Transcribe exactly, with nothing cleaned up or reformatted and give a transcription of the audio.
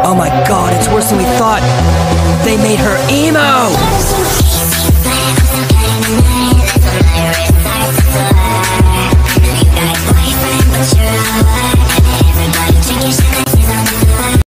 Oh my god, it's worse than we thought. They made her emo!